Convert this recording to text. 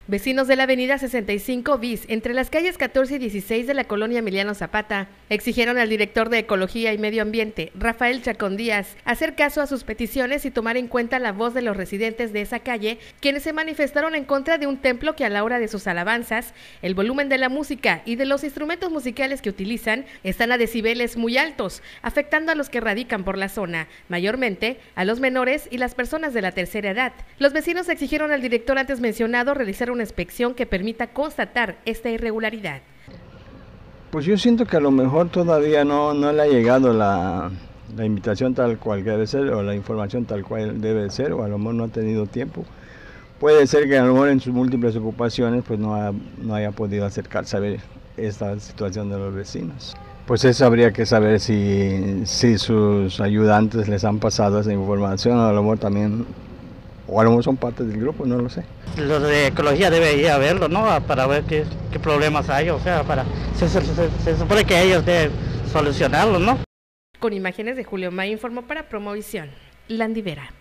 Vecinos de la avenida 65 bis, entre las calles 14 y 16 de la colonia Emiliano Zapata, exigieron al director de Ecología y Medio Ambiente, Rafael Chacón Díaz, hacer caso a sus peticiones y tomar en cuenta la voz de los residentes de esa calle, quienes se manifestaron en contra de un templo que a la hora de sus alabanzas, el volumen de la música y de los instrumentos musicales que utilizan están a decibeles muy altos, afectando a los que radican por la zona, mayormente a los menores y las personas de la tercera edad. Los vecinos exigieron al director antes mencionado realizar una inspección que permita constatar esta irregularidad. Pues yo siento que a lo mejor todavía no le ha llegado la invitación tal cual debe ser, o la información tal cual debe ser, o a lo mejor no ha tenido tiempo. Puede ser que a lo mejor en sus múltiples ocupaciones pues no haya podido acercarse a ver esta situación de los vecinos. Pues eso habría que saber si sus ayudantes les han pasado esa información, o a lo mejor también, o a lo mejor son parte del grupo, no lo sé. Los de ecología debería verlo, ¿no? Para ver qué problemas hay, o sea, se supone que ellos deben solucionarlo, ¿no? Con imágenes de Julio May informó para Promovisión, Landy Vera.